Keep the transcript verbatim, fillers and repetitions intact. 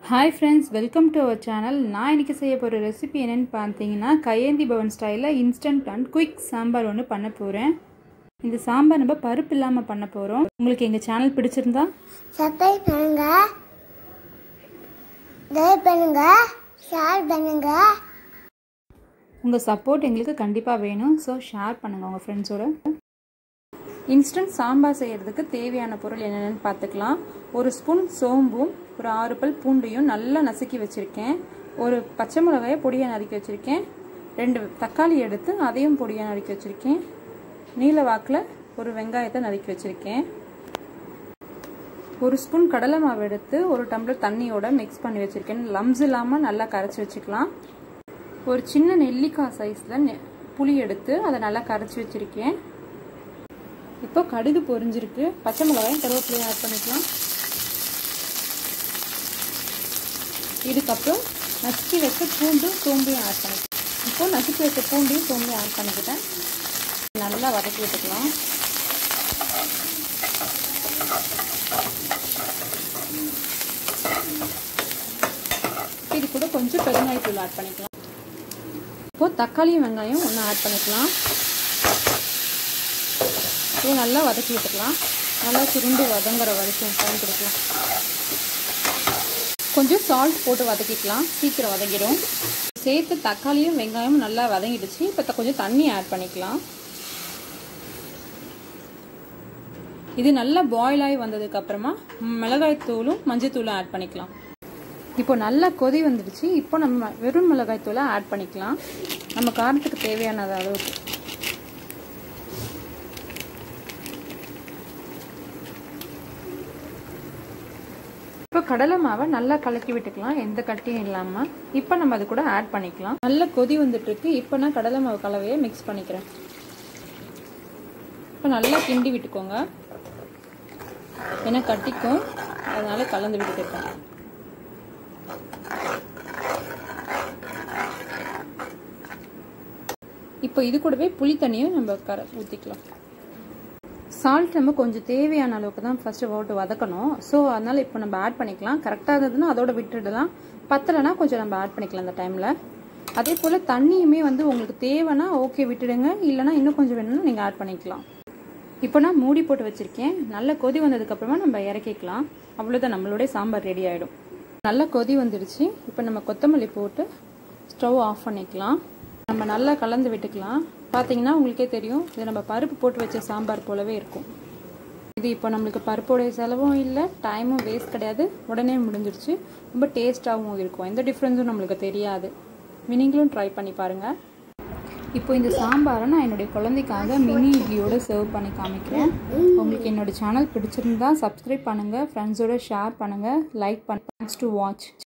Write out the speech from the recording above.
Hi friends, welcome to our channel. நான் இன்னைக்கு செய்ய போற ரெசிபி என்னன்னு பார்த்தீங்கன்னா கையேந்தி பவன் ஸ்டைல்ல இன்ஸ்டன்ட் அண்ட் குயிக் சாம்பார் ஒன்னு பண்ண போறேன். இந்த சாம்பார் நம்ம பருப்பு இல்லாம பண்ண போறோம். உங்களுக்கு எங்க சேனல் பிடிச்சிருந்தா சப்ஸ்கிரைப் பண்ணுங்க, லைக் பண்ணுங்க, ஷேர் பண்ணுங்க. உங்க சப்போர்ட் எங்களுக்கு கண்டிப்பா வேணும். சோ ஷேர் பண்ணுங்க உங்க ஃப்ரெண்ட்ஸோட. இன்ஸ்டன்ட் சாம்பார் செய்யறதுக்கு தேவையான பொருள் என்னென்னு பார்த்துக்கலாம். ஒரு ஸ்பூன் சோம்பும் ஒரு ஆறு பல் பூண்டையும் நல்லா நசுக்கி வச்சிருக்கேன். ஒரு பச்சை மிளகாயை பொடியாக நறுக்கி வச்சிருக்கேன். ரெண்டு தக்காளி எடுத்து அதையும் பொடியாக நறுக்கி வச்சிருக்கேன். நீல வாக்கில் ஒரு வெங்காயத்தை நறுக்கி வச்சிருக்கேன். ஒரு ஸ்பூன் கடலை மாவு எடுத்து ஒரு டம்ளர் தண்ணியோட மிக்ஸ் பண்ணி வச்சிருக்கேன். லம்ஸ் இல்லாமல் நல்லா கரைச்சி வச்சுக்கலாம். ஒரு சின்ன நெல்லிக்காய் சைஸில் புளி எடுத்து அதை நல்லா கரைச்சி வச்சிருக்கேன். இப்போ கடுகு பொரிஞ்சிருக்கு. பச்சை மிளகாயும் கருவேப்பிலையும் ஆட் பண்ணிக்கலாம். இதுக்கப்புறம் நசுக்கி வச்ச பூண்டும் சோம்பையும் ஆட் பண்ணிக்கலாம். இப்போ நசுக்கி வச்ச பூண்டையும் சோம்பையும் ஆட் பண்ணிக்கிட்டேன். நல்லா வதக்கி விட்டுக்கலாம். இது கூட கொஞ்சம் பெருங்காயத்தூள் ஆட் பண்ணிக்கலாம். இப்போ தக்காளியும் வெங்காயம் ஒன்று ஆட் பண்ணிக்கலாம். இதை நல்லா வதக்கி விட்டுக்கலாம். நல்லா சுருண்டு வதங்குற வரைக்கும் டைம் கொடுக்கலாம். கொஞ்சம் சால்ட் போட்டு வதக்கிக்கலாம். சீக்கிரம் வதங்கிடும். சேர்த்து தக்காளியும் வெங்காயமும் நல்லா வதங்கிடுச்சு. இப்போ கொஞ்சம் தண்ணி ஆட் பண்ணிக்கலாம். இது நல்லா பாயில் ஆகி வந்ததுக்கு அப்புறமா மிளகாய் தூளும் மஞ்சள் தூளும் ஆட் பண்ணிக்கலாம். இப்போ நல்லா கொதி வந்துடுச்சு. இப்போ நம்ம வெறும் மிளகாய் தூளை ஆட் பண்ணிக்கலாம். நம்ம காரத்துக்கு தேவையான அளவுக்கு. இப்போ கடலை மாவை நல்லா கலக்கி விட்டுக்கலாம், எந்த கட்டியும் இல்லாம. இப்போ நம்ம அது கூட ஆட் பண்ணிக்கலாம். நல்லா கொதி வந்துட்டு இருக்கு. இப்போ நான் கடலை மாவு கலவையை மிக்ஸ் பண்ணிக்கிறேன். இப்போ நல்லா கிண்டி விட்டுக்கோங்க, ஏன்னா கட்டிக்கும், அதனால கலந்து விட்டுருக்கேன். இப்போ இது கூடவே புளி தண்ணியும் நம்ம கர ஊற்றிக்கலாம். சால்ட் நம்ம கொஞ்சம் தேவையான அளவுக்கு தான் ஃபர்ஸ்ட் போட்டு வதக்கணும். ஸோ அதனால இப்போ நம்ம ஆட் பண்ணிக்கலாம். கரெக்டாக இருந்ததுன்னா அதோட விட்டுடலாம். பத்தலைன்னா கொஞ்சம் நம்ம ஆட் பண்ணிக்கலாம் அந்த டைமில். அதே போல் தண்ணியுமே வந்து உங்களுக்கு தேவைன்னா ஓகே விட்டுடுங்க, இல்லைனா இன்னும் கொஞ்சம் வேணும்னா நீங்கள் ஆட் பண்ணிக்கலாம். இப்போ நான் மூடி போட்டு வச்சுருக்கேன். நல்லா கொதி வந்ததுக்கப்புறமா நம்ம இறக்கிக்கலாம். அவ்வளோதான், நம்மளுடைய சாம்பார் ரெடி ஆகிடும். நல்லா கொதி வந்துடுச்சு. இப்போ நம்ம கொத்தமல்லி போட்டு ஸ்டவ் ஆஃப் பண்ணிக்கலாம். நம்ம நல்லா கலந்து விட்டுக்கலாம். பார்த்தீங்கன்னா உங்களுக்கே தெரியும், இது நம்ம பருப்பு போட்டு வச்ச சாம்பார் போலவே இருக்கும். இது இப்போ நம்மளுக்கு பருப்போடைய செலவும் இல்லை, டைமும் வேஸ்ட் கிடையாது, உடனே முடிஞ்சிருச்சு. ரொம்ப டேஸ்ட்டாகவும் இருக்கும். எந்த டிஃப்ரென்ஸும் நம்மளுக்கு தெரியாது. நீங்களும் ட்ரை பண்ணி பாருங்கள். இப்போ இந்த சாம்பாரை நான் என்னுடைய குழந்தைக்காக மினி இட்லியோட சர்வ் பண்ணி காமிக்கிறேன். உங்களுக்கு என்னோட சேனல் பிடிச்சிருந்தா சப்ஸ்கிரைப் பண்ணுங்கள், ஃப்ரெண்ட்ஸோட ஷேர் பண்ணுங்கள், லைக் பண்ணுங்க. Thanks to watch.